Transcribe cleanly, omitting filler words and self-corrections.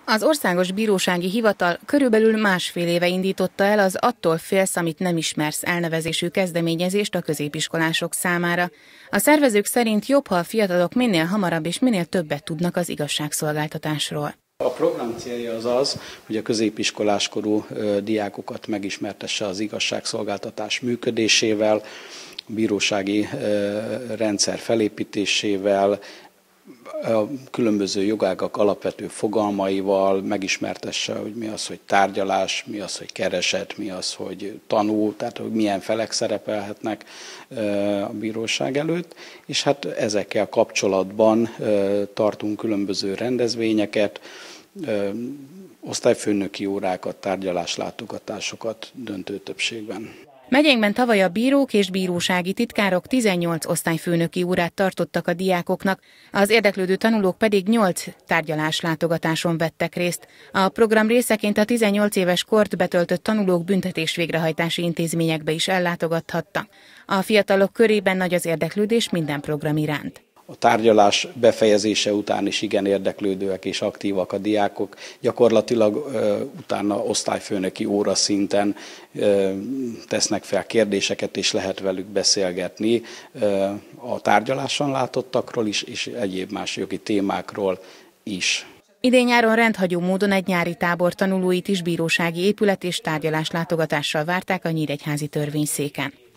Az Országos Bírósági Hivatal körülbelül másfél éve indította el az Attól félsz, amit nem ismersz elnevezésű kezdeményezést a középiskolások számára. A szervezők szerint jobb, ha a fiatalok minél hamarabb és minél többet tudnak az igazságszolgáltatásról. A program célja az, hogy a középiskoláskorú diákokat megismertesse az igazságszolgáltatás működésével, a bírósági rendszer felépítésével, a különböző jogágak alapvető fogalmaival, megismertesse, hogy mi az, hogy tárgyalás, mi az, hogy kereset, mi az, hogy tanú, tehát hogy milyen felek szerepelhetnek a bíróság előtt, és hát ezekkel kapcsolatban tartunk különböző rendezvényeket, osztályfőnöki órákat, tárgyaláslátogatásokat döntő többségben. Megyénkben tavaly a bírók és bírósági titkárok 18 osztályfőnöki órát tartottak a diákoknak, az érdeklődő tanulók pedig 8 tárgyaláslátogatáson vettek részt. A program részeként a 18 éves kort betöltött tanulók büntetés végrehajtási intézményekbe is ellátogathattak. A fiatalok körében nagy az érdeklődés minden program iránt. A tárgyalás befejezése után is igen érdeklődőek és aktívak a diákok. Gyakorlatilag utána osztályfőnöki óra szinten tesznek fel kérdéseket, és lehet velük beszélgetni a tárgyaláson látottakról is, és egyéb más jogi témákról is. Idén-nyáron rendhagyó módon egy nyári tábor tanulóit is bírósági épület és tárgyaláslátogatással várták a Nyíregyházi Törvényszéken.